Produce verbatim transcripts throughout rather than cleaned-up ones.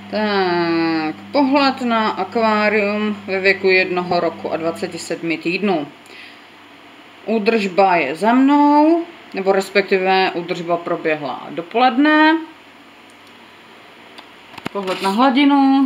Tak, pohled na akvárium ve věku jednoho roku a dvaceti sedmi týdnů. Údržba je za mnou, nebo respektive údržba proběhla dopoledne. Pohled na hladinu.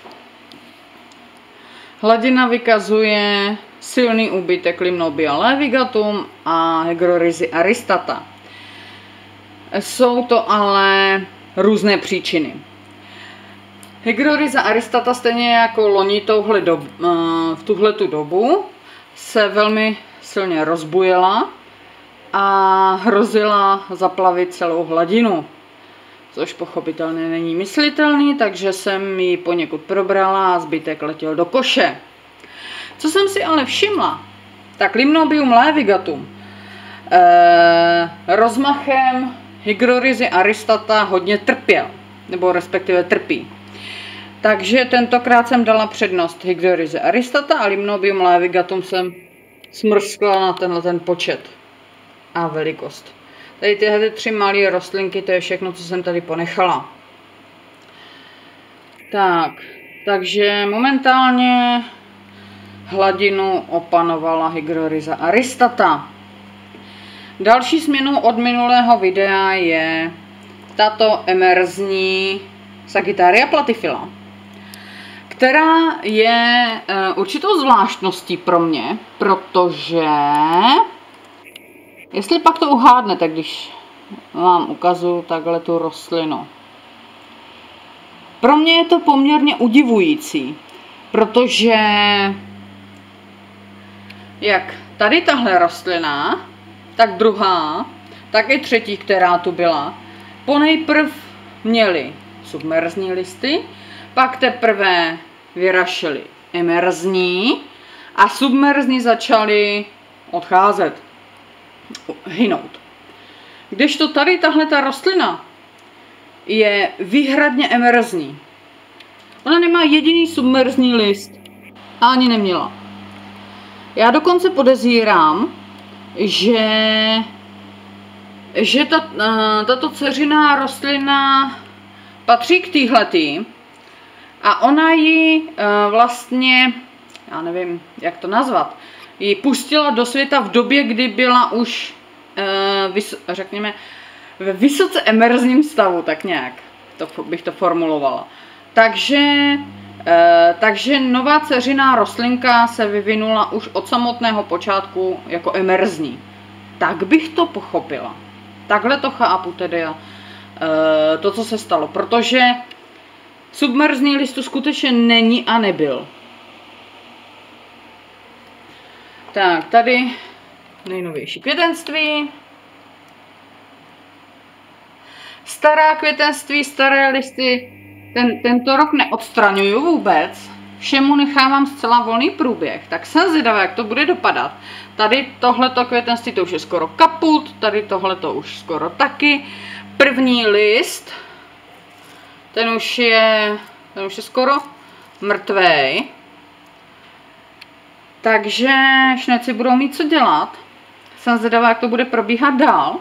Hladina vykazuje silný úbytek Limnobia laevigatum a Hygroryzy aristata. Jsou to ale různé příčiny. Hygroryza aristata stejně jako loni touhle dobu, v tuhletu dobu se velmi silně rozbujela a hrozila zaplavit celou hladinu. Což pochopitelně není myslitelný, takže jsem ji poněkud probrala a zbytek letěl do koše. Co jsem si ale všimla, tak Limnobium laevigatum eh, rozmachem Hygroryzy aristata hodně trpěl, nebo respektive trpí. Takže tentokrát jsem dala přednost Hygroryze aristata a Limnobium laevigatum jsem smrskla na tenhle ten počet a velikost. Tady tyhle tři malé rostlinky, to je všechno, co jsem tady ponechala. Tak, takže momentálně hladinu opanovala Hygroryza aristata. Další změnou od minulého videa je tato emerzní Sagittaria platyphylla, která je určitou zvláštností pro mě, protože jestli pak to uhádnete, když vám ukazuju takhle tu rostlinu. Pro mě je to poměrně udivující, protože jak tady tahle rostlina, tak druhá, tak i třetí, která tu byla, ponejprv měly submerzní listy, pak teprve vyrašily emerzní a submerzní začaly odcházet, hynout. Kdežto tady tahle ta rostlina je výhradně emerzní. Ona nemá jediný submerzní list a ani neměla. Já dokonce podezírám, že, že ta, tato dceřiná rostlina patří k téhletý a ona ji vlastně, já nevím, jak to nazvat, ji pustila do světa v době, kdy byla už, řekněme, ve vysoce emerzním stavu, tak nějak to bych to formulovala. Takže, takže nová dceřiná rostlinka se vyvinula už od samotného počátku jako emerzní. Tak bych to pochopila. Takhle to chápu tedy to, co se stalo, protože submerzní list tu skutečně není a nebyl. Tak, tady nejnovější květenství. Stará květenství, staré listy, ten, tento rok neodstraňuju vůbec. Všemu nechávám zcela volný průběh. Tak jsem zvědavá, jak to bude dopadat. Tady tohleto květenství to už je skoro kaput, tady tohleto už skoro taky. První list, ten už je, ten už je skoro mrtvej. Takže šneci budou mít co dělat. Jsem zvědavá, jak to bude probíhat dál.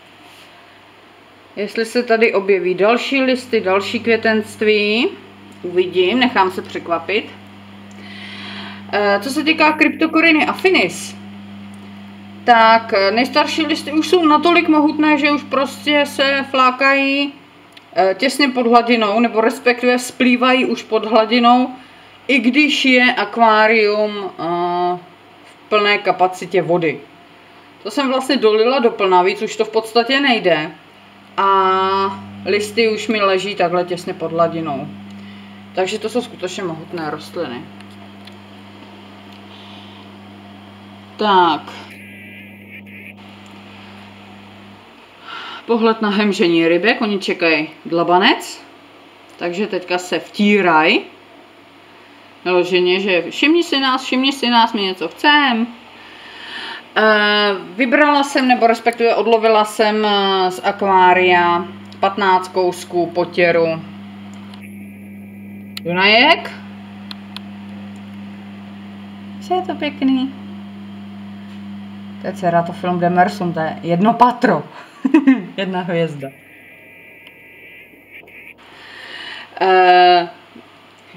Jestli se tady objeví další listy, další květenství, uvidím, nechám se překvapit. Co se týká Cryptocoryny affinis, tak nejstarší listy už jsou natolik mohutné, že už prostě se flákají těsně pod hladinou, nebo respektive splývají už pod hladinou, i když je akvárium v plné kapacitě vody. To jsem vlastně dolila doplná, víc už to v podstatě nejde. A listy už mi leží takhle těsně pod hladinou. Takže to jsou skutečně mohutné rostliny. Tak. Pohled na hemžení rybek, oni čekají dlabanec. Takže teďka se vtírají. Vyloženě, že všimni si nás, všimni si nás, my něco chcem. Vybrala jsem, nebo respektive odlovila jsem z akvária patnáct kousků potěru Dunajek. Je to pěkný. To je Ceratophyllum demersum, to je jedno patro. Jedna hvězda. Uh,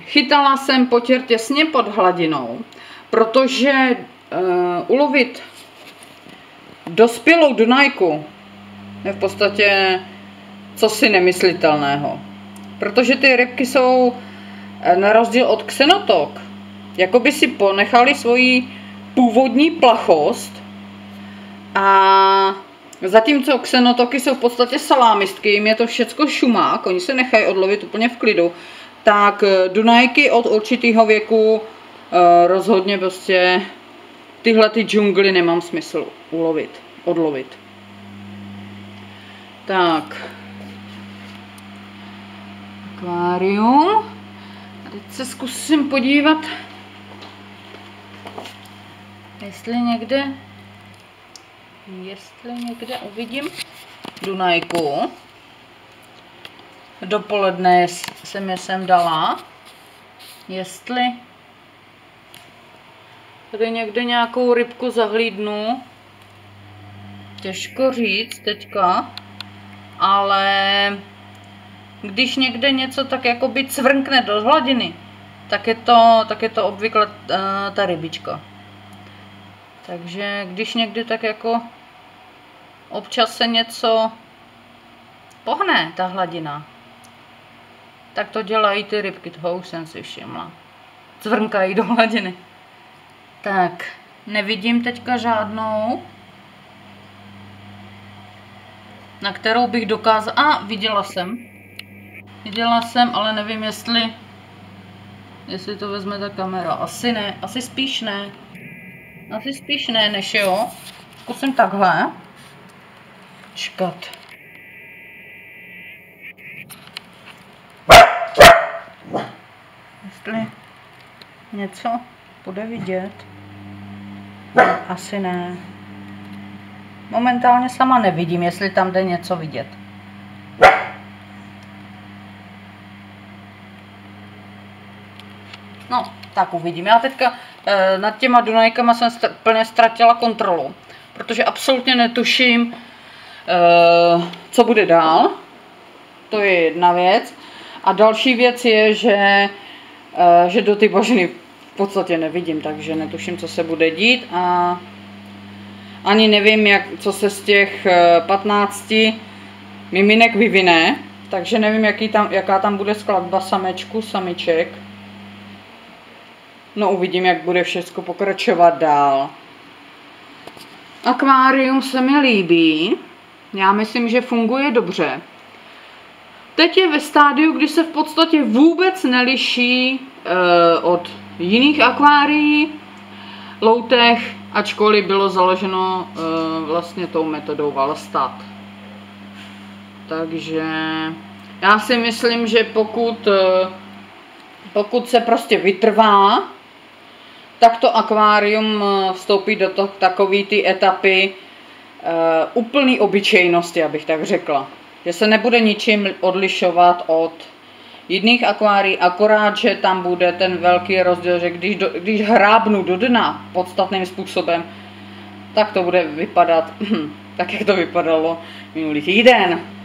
chytala jsem potěr těsně pod hladinou, protože uh, ulovit dospělou dunajku je v podstatě cosi nemyslitelného. Protože ty rybky jsou na rozdíl od xenotok, jako by si ponechali svoji původní plachost, a zatímco xenotoky jsou v podstatě salámistky, jim je to všecko šumák, oni se nechají odlovit úplně v klidu, tak dunajky od určitého věku rozhodně prostě tyhle ty džungly nemám smysl ulovit, odlovit. Tak. Akvárium. A teď se zkusím podívat, jestli někde, jestli někde uvidím dunajku. Dopoledne jsem je sem dala. Jestli tady někde nějakou rybku zahlídnu, těžko říct teďka, ale když někde něco tak jakoby cvrnkne do hladiny, tak je to, tak je to obvykle uh, ta rybička. Takže když někdy tak jako občas se něco pohne, ta hladina, tak to dělají ty rybky, toho už jsem si všimla. Cvrnkají do hladiny. Tak, nevidím teďka žádnou, na kterou bych dokázala... A, viděla jsem. Viděla jsem, ale nevím, jestli... Jestli to vezme ta kamera. Asi ne, asi spíš ne. Asi spíš ne, než jo. Zkusím takhle. Čekat. Jestli něco bude vidět. Asi ne. Momentálně sama nevidím, jestli tam jde něco vidět. No, tak uvidím. Já teďka e, nad těma dunajkama jsem st plně ztratila kontrolu, protože absolutně netuším, e, co bude dál. To je jedna věc. A další věc je, že, e, že do ty bažiny v podstatě nevidím, takže netuším, co se bude dít, a ani nevím, jak, co se z těch patnácti miminek vyvine, takže nevím, jaký tam, jaká tam bude skladba samečku, samiček. No, uvidím, jak bude všechno pokračovat dál. Akvárium se mi líbí. Já myslím, že funguje dobře. Teď je ve stádiu, kdy se v podstatě vůbec neliší e, od jiných akvárií, loutech, ačkoliv bylo založeno e, vlastně tou metodou Valstat. Takže já si myslím, že pokud, e, pokud se prostě vytrvá, tak to akvárium vstoupí do toho, takové ty etapy uh, úplný obyčejnosti, abych tak řekla. Že se nebude ničím odlišovat od jiných akvárií, akorát, že tam bude ten velký rozdíl, že když, do, když hrábnu do dna podstatným způsobem, tak to bude vypadat tak, jak to vypadalo minulý týden.